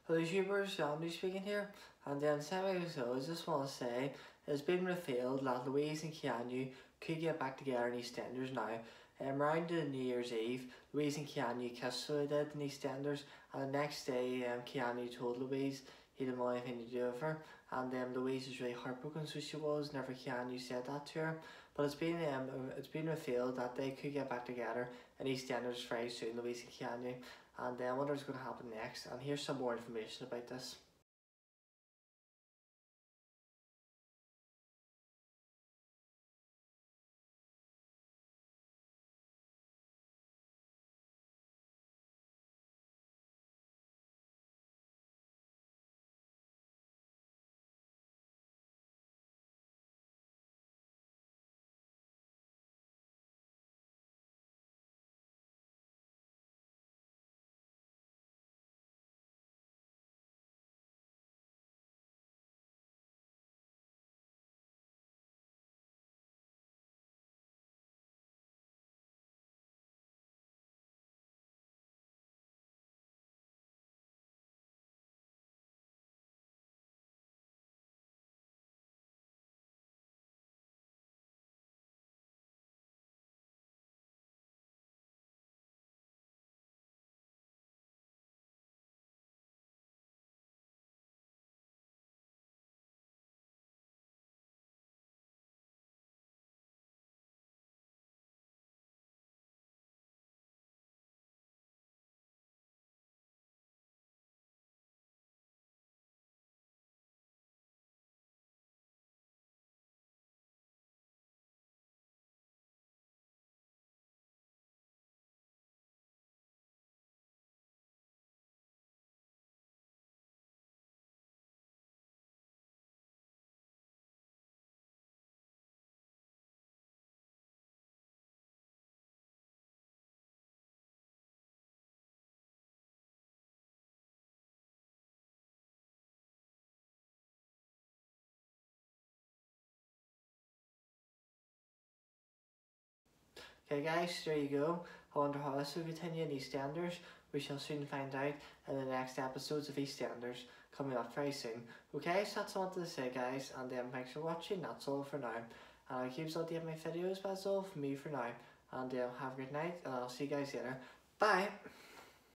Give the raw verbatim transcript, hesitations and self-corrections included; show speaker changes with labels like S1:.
S1: Hello YouTubers, Andy speaking here, and then um, so I just want to say it's been revealed that Louise and Keanu could get back together in EastEnders now. Um, around the New Year's Eve, Louise and Keanu kissed, so they did in EastEnders, and the next day um, Keanu told Louise he didn't want anything to do with her, and um, Louise was really heartbroken, so she was whenever Keanu said that to her. But it's been um, it's been revealed that they could get back together in EastEnders very soon, Louise and Keanu. And uh, I wonder what's going to happen next, and here's some more information about this. Okay guys, there you go. I wonder how this will continue in EastEnders. We shall soon find out in the next episodes of EastEnders coming up very soon. Okay, so that's all I wanted to say guys, and um, thanks for watching. That's all for now. And I'll keep updating my videos, but that's all from me for now. And um, have a good night, and I'll see you guys later. Bye!